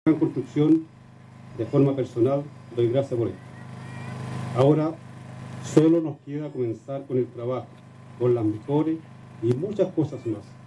construcción, de forma personal, doy gracias por esto. Ahora solo nos queda comenzar con el trabajo, con las mejores y muchas cosas más.